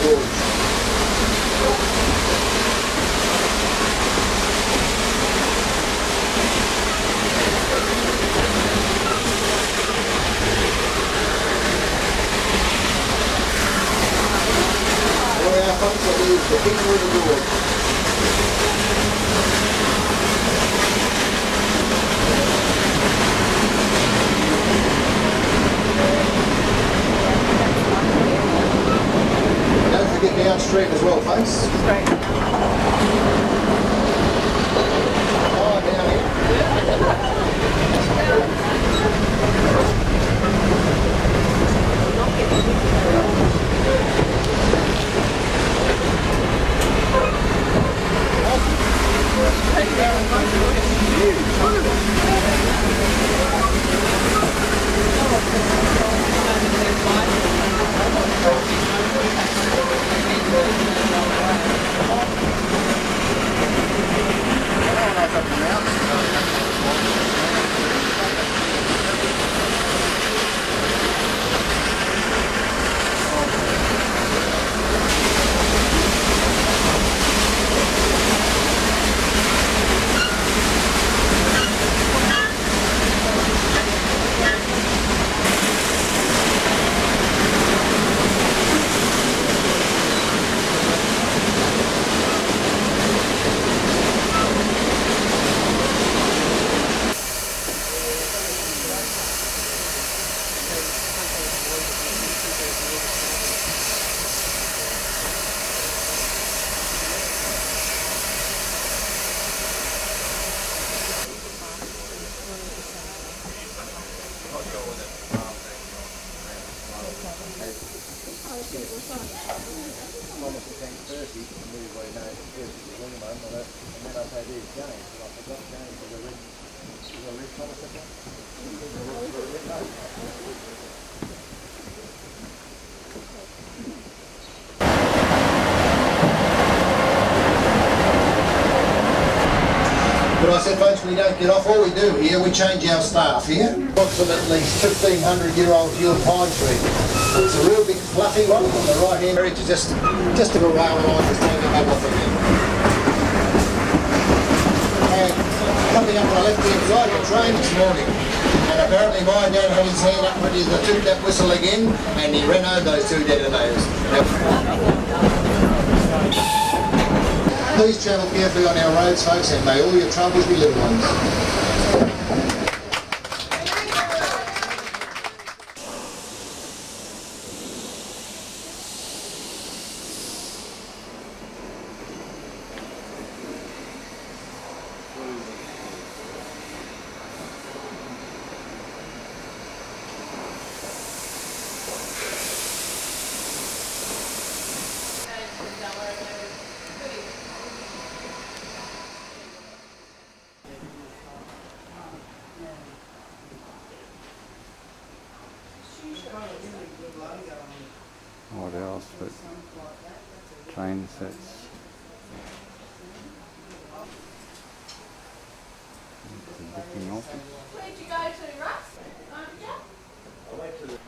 The King of the Gorge. Don't forget downstream as well, folks. Great. Oh, down here. But I said, folks, we don't get off. All we do here, we change our staff here. Approximately 1,500-year-old Yule pine tree. It's a real big fluffy one on the right hand edge, just a railway line just taking up off again. And coming up on the left hand side of the train this morning. And apparently my dad had his hand up ready to toot that whistle again, and he ran over those two detonators. Please travel carefully on our roads, folks, and may all your troubles be little ones. What else but train sets. It's a booking office. Where did you go to, Russ? Yeah? I went to the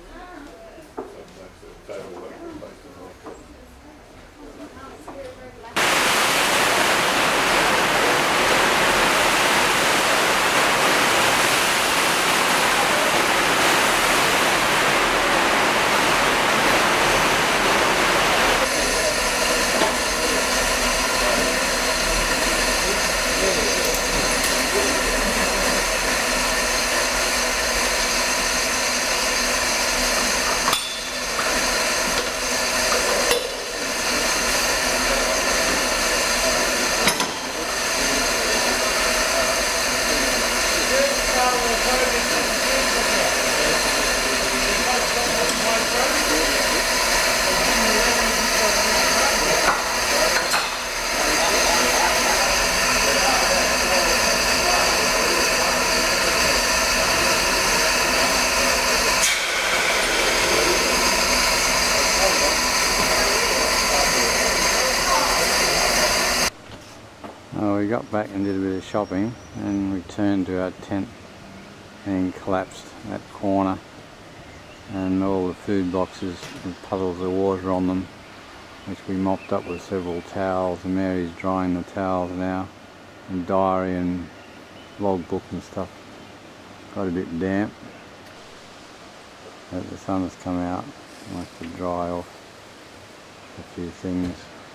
We got back and did a bit of shopping and returned to our tent and collapsed that corner, and all the food boxes with puddles of water on them which we mopped up with several towels, and Mary's drying the towels now, and diary and logbook and stuff. Got a bit damp, but the sun has come out. I have to dry off a few things.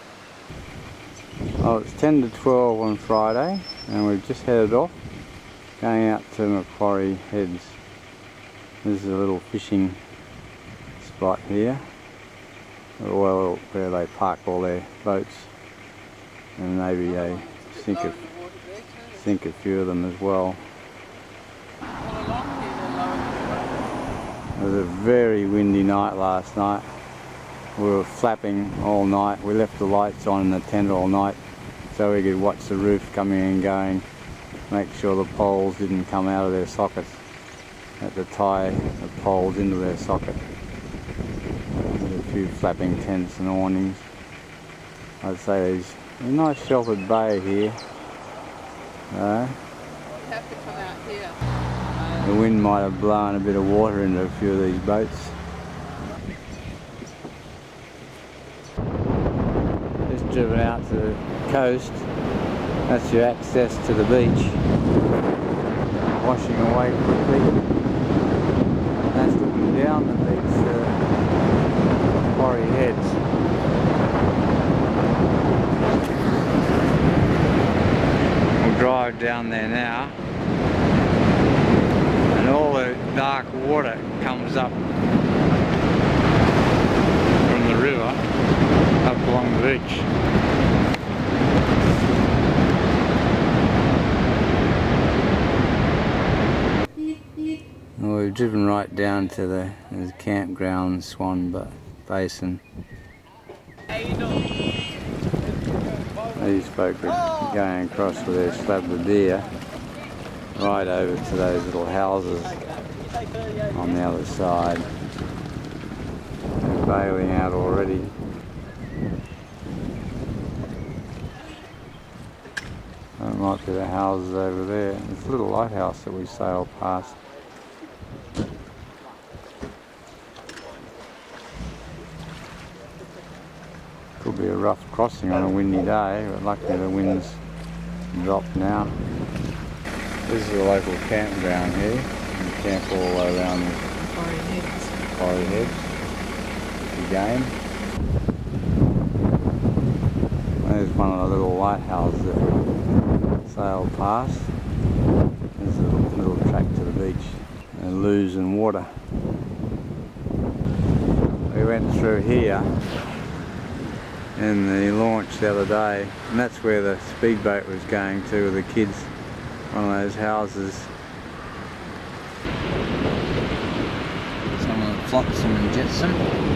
Oh, it's 10 to 12 on Friday, and we've just headed off, going out to Macquarie Heads. This is a little fishing spot here, well, where they park all their boats, and maybe they sink a few of them as well. It was a very windy night last night. We were flapping all night. We left the lights on in the tent all night so we could watch the roof coming and going, make sure the poles didn't come out of their sockets. Had to tie the poles into their socket. There's a few flapping tents and awnings. I'd say there's a nice sheltered bay here. Have to come out here. The wind might have blown a bit of water into a few of these boats. Just driven out to the coast. That's your access to the beach. Washing away quickly. That's looking down the beach to Macquarie Heads. We'll drive down there now. And all the dark water comes up from the river up along the beach. Well, we've driven right down to the campground Swan Basin. These folk are going across with their slab of deer right over to those little houses on the other side. They're bailing out already. That might be the houses over there. There's a little lighthouse that we sailed past. Could be a rough crossing on a windy day, but luckily the wind's dropped now. This is a local campground here. You camp all the way around the Macquarie Heads. Again. There's one of the little lighthouses that we sailed past. There's a little track to the beach. And losing water. We went through here in the launch the other day, and that's where the speedboat was going to with the kids. One of those houses. Some of the flotsam and jetsam.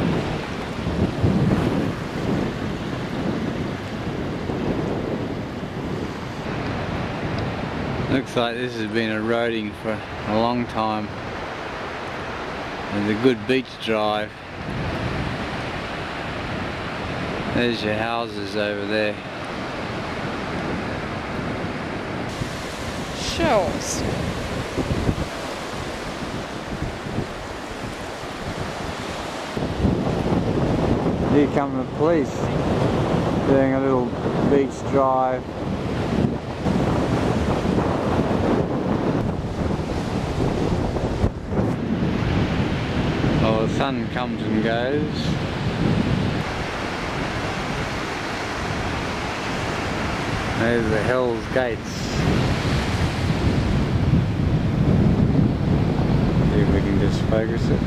Looks like this has been eroding for a long time. There's a good beach drive. There's your houses over there. Shells. Here come the police doing a little beach drive. Oh, the sun comes and goes. There's the Hell's Gates. See if we can just focus it.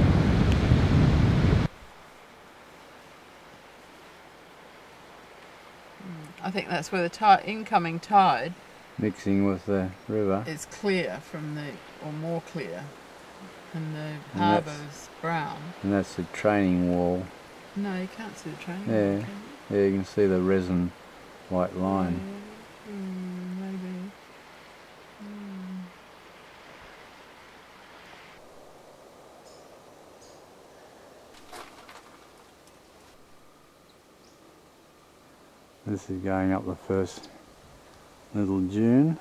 I think that's where the incoming tide Mixing with the river. is clear from the, or more clear, and the harbour's brown. And that's the training wall. No, you can't see the train. Yeah, yeah, you can see the resin white line. Maybe. This is going up the first little dune.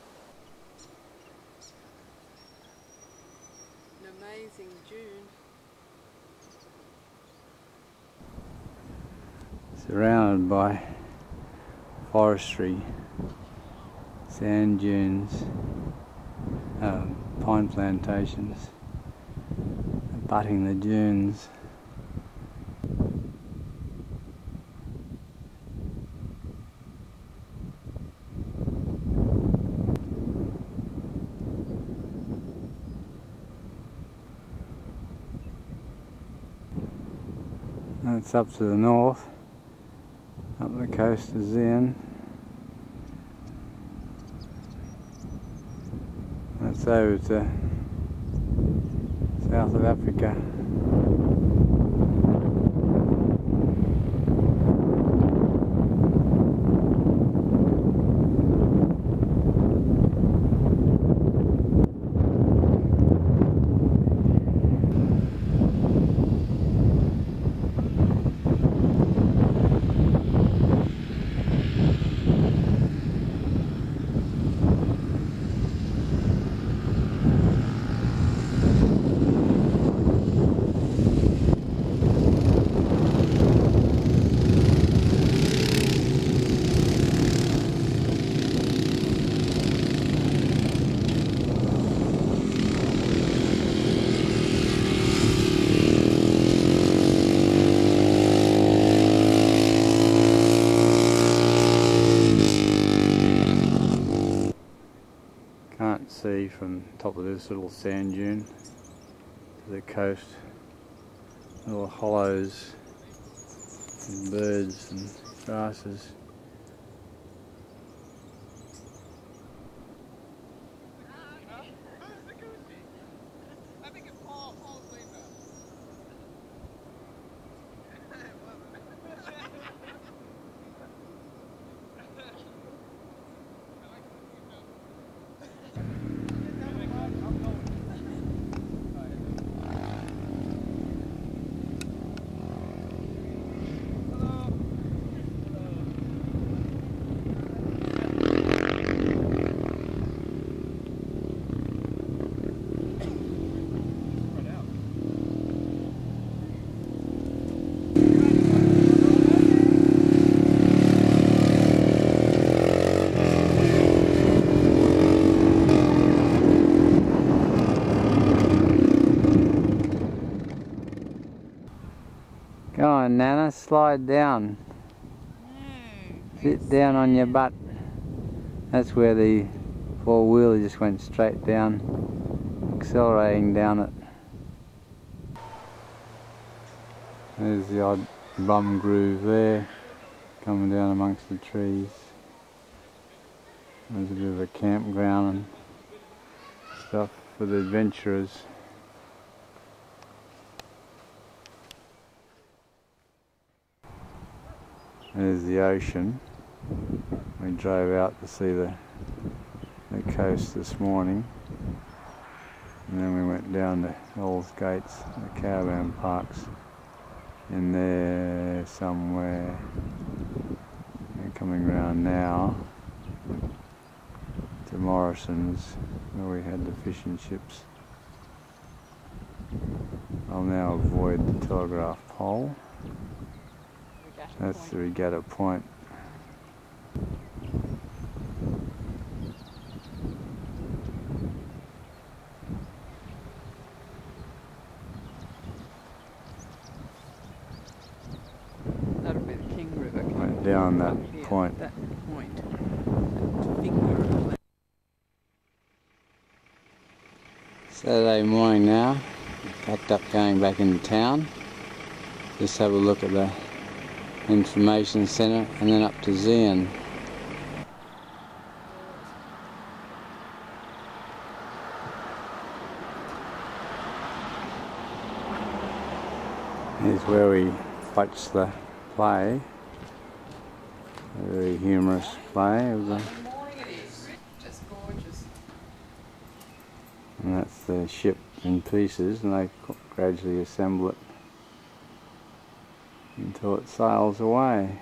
An amazing dune. So surrounded by forestry, sand dunes, pine plantations abutting the dunes. That's up to the north, up the coast of Xi'an. That's over to South of Africa. Can't see from top of this little sand dune to the coast. Little hollows and birds and grasses. Go on, Nana, slide down. No. Sit down on your butt. That's where the four-wheeler just went straight down, accelerating down it. There's the odd bum groove there, coming down amongst the trees. There's a bit of a campground and stuff for the adventurers. There's the ocean. We drove out to see the coast this morning, and then we went down to Hell's Gates, the caravan parks in there somewhere. We're coming round now to Morrison's, where we had the fish and chips. I'll now avoid the telegraph pole. That's the Regatta Point. That'll be the King River. Right down that Here, point. That point. That finger of the Saturday morning now. Packed up going back into town. Just have a look at the information centre and then up to Xi'an. Here's where we watched the play, a very humorous play of the, just gorgeous. and that's the ship in pieces, and they gradually assemble it until it sails away.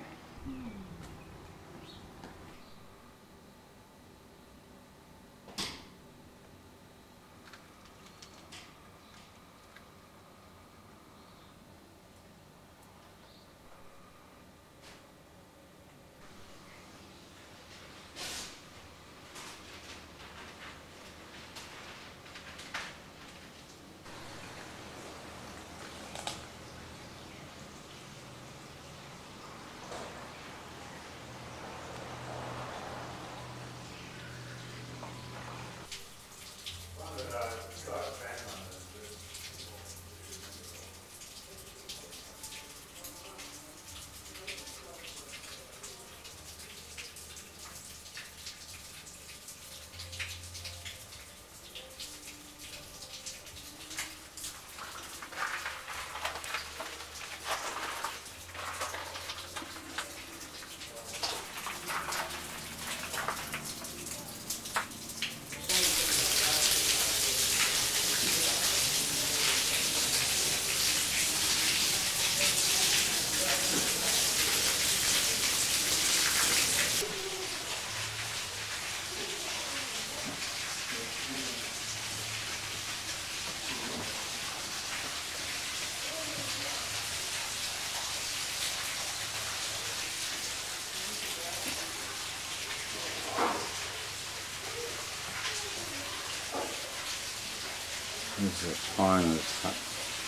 This is the owner's hut.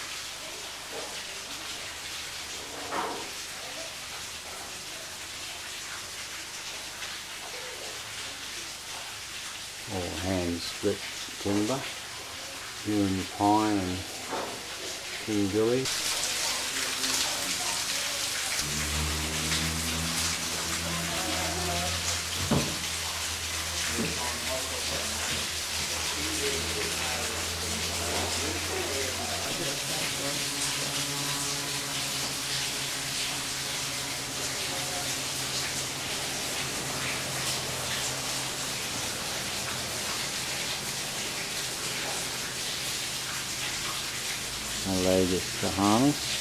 All hand split timber, Huon pine and King Billy. My leg is the harness.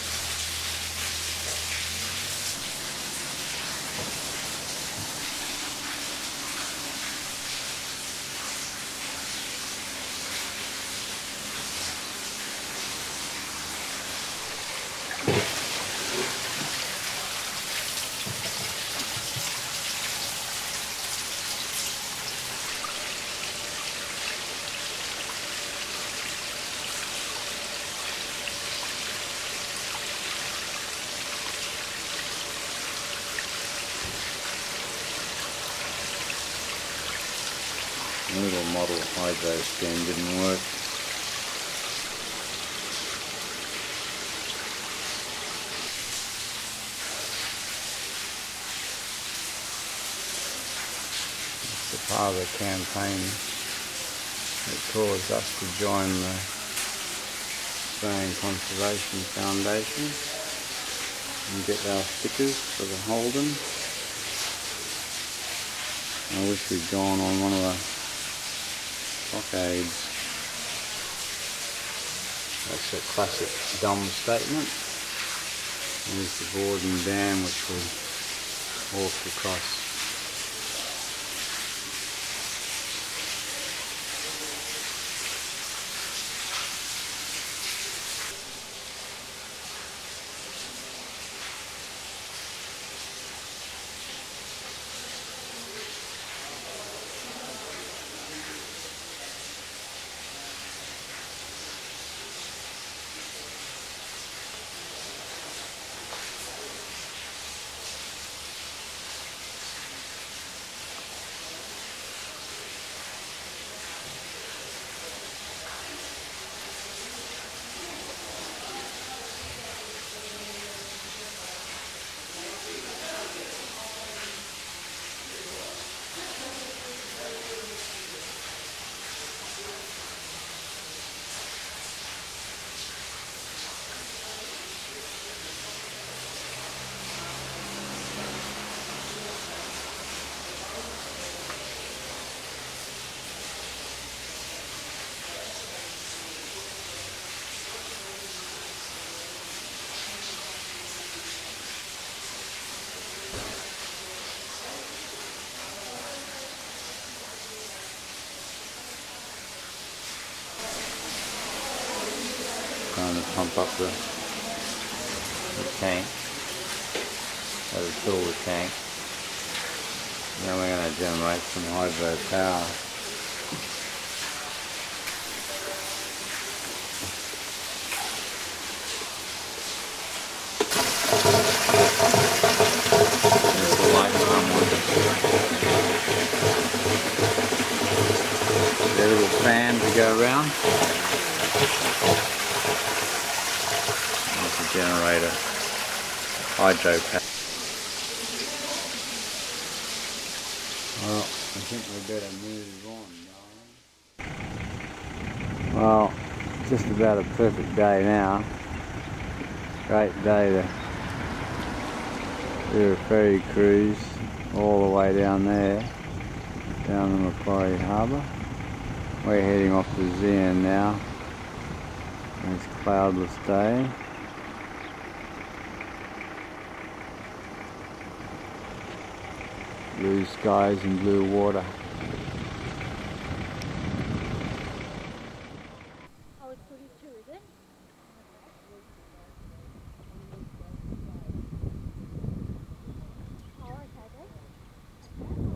The little model hydro stand didn't work. It's a part of the campaign that caused us to join the Australian Conservation Foundation and get our stickers for the Holden. I wish we'd gone on one of the blockades. That's a classic dumb statement. There's the Borden Dam which we walked across. Trying to pump up the tank, so to fill the tank. Then we're going to generate some hydro power. There's the light somewhere. There's a little fan to go around. Generator, hydro power. Well, I think we better move on, darling. Well, just about a perfect day now. Great day to do a ferry cruise all the way down there, down the Macquarie Harbour. We're heading off to Zeehan now. It's a cloudless day. Blue skies and blue water. Oh, it's 42, is it? Oh, okay then.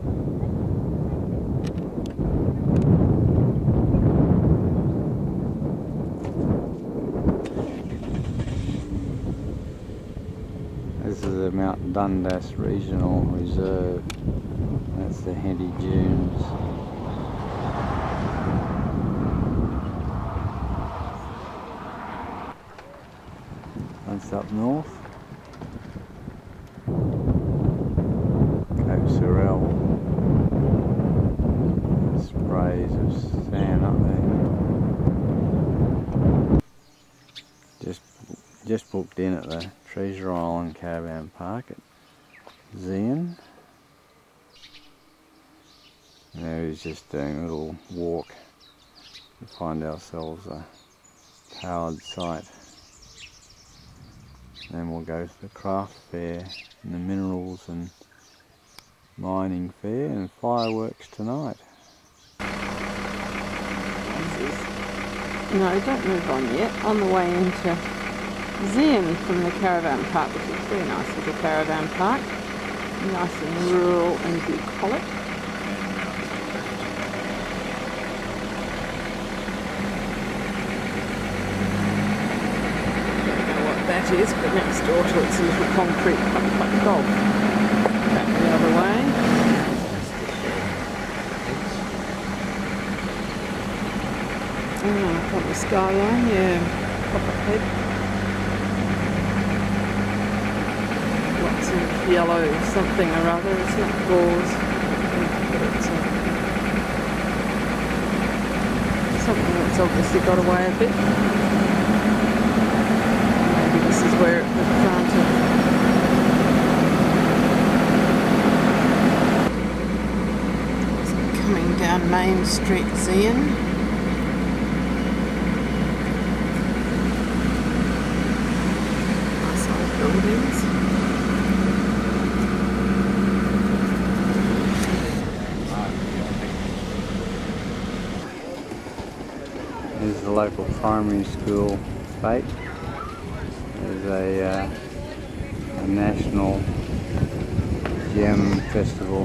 This is the Mount Dundas Regional Reserve. That's the Henty Dunes. That's up north. Cape Sorel. Sprays of sand up there. Just booked in at the Treasure Island Caravan Park at Zeehan. Now we're just doing a little walk to find ourselves a powered site. Then we'll go to the craft fair and the minerals and mining fair and fireworks tonight. No, don't move on yet. On the way into Zeehan from the caravan park, which is a very nice little caravan park. Nice and rural and bucolic. That is, but next door to it's a little concrete putt-putt golf. Back the other way. Oh, up on the skyline, yeah, pop-up head. Lots of yellow something or other, it's not gauze, but it's something that's obviously got away a bit. This is where it was planted. It's coming down Main Street, Zeehan. Nice old buildings. Here's the local primary school fete. There's a national gem festival.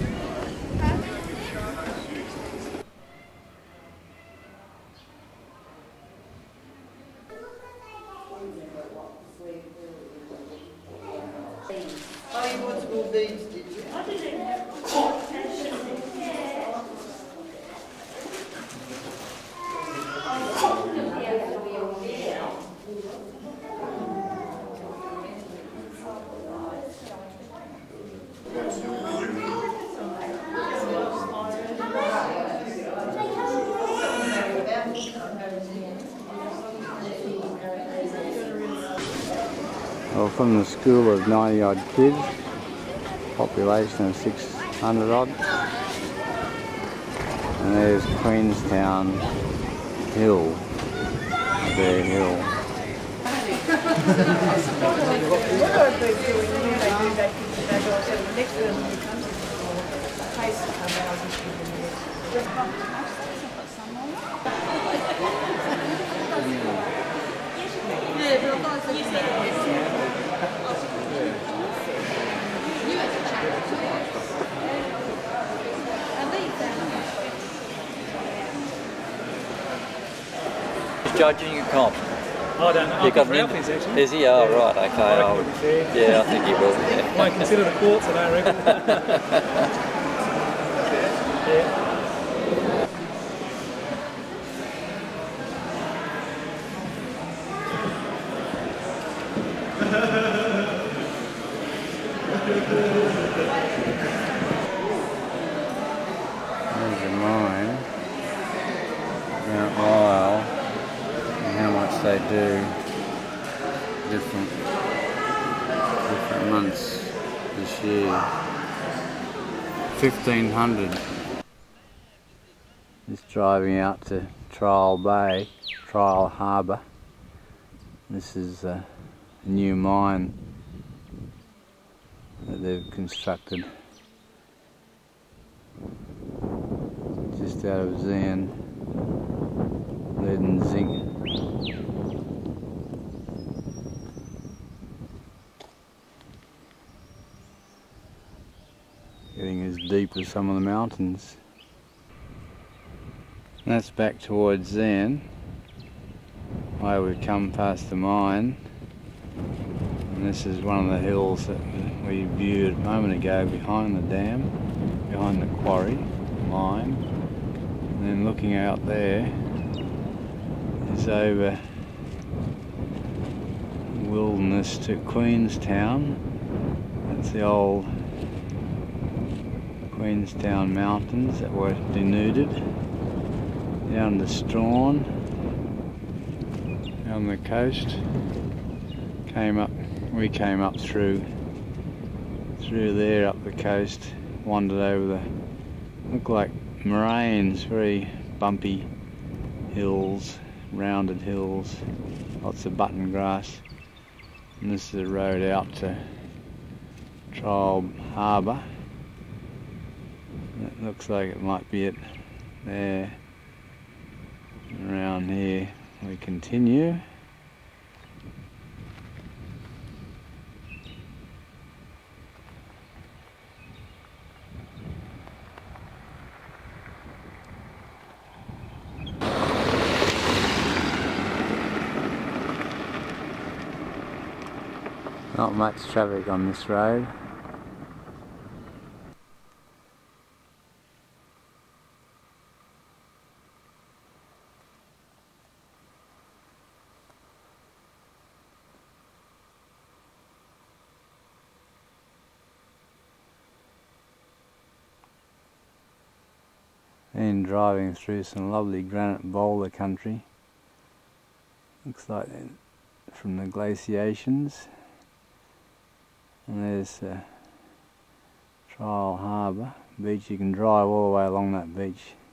Oh, you bought school beads, did you? I didn't have Well, from the school of 90 odd kids, population of 600 odd, and there's Queenstown Hill, their hill. Judging your comp. I don't know. You got Ralph is actually. Is he? Oh, right, okay. I reckon he'll be fair. Yeah, I think he will. Yeah. Won't consider the courts, I don't reckon. Yeah. There's a mine, Mount Lyell, and how much they do different months this year. 1,500. Just driving out to Trial Bay, Trial Harbour. This is a new mine that they've constructed just out of Zeehan, lead and zinc. Getting as deep as some of the mountains. And that's back towards Zeehan, where we've come past the mine. And And this is one of the hills that we viewed a moment ago behind the dam, behind the quarry mine. And then looking out there is over wilderness to Queenstown. That's the old Queenstown mountains that were denuded. Down to Strawn, on the coast. We came up through there up the coast, wandered over the, look like moraines, very bumpy hills, rounded hills, lots of button grass. And this is the road out to Trial Harbour. It looks like it might be it there. Around here we continue. Not much traffic on this road. And driving through some lovely granite boulder country. Looks like from the glaciations. And there's Trial Harbour beach. You can drive all the way along that beach.